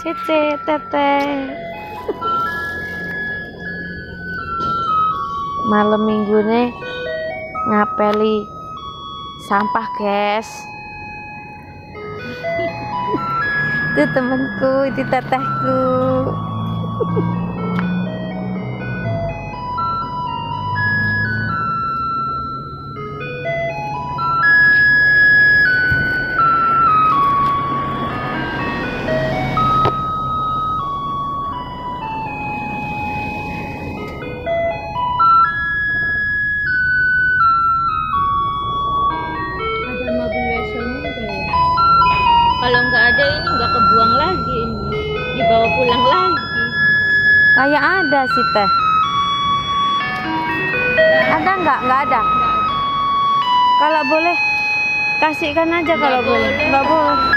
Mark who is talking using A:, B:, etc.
A: Cece, teteh. Malam minggu nih ngapeli sampah, guys. Itu temanku, itu tetehku.
B: Kalau nggak ada ini nggak kebuang lagi, ini dibawa pulang lagi.
A: Kayak ada sih teh. Ada nggak? Nggak ada. Kalau boleh kasihkan aja kalau boleh. Nggak boleh.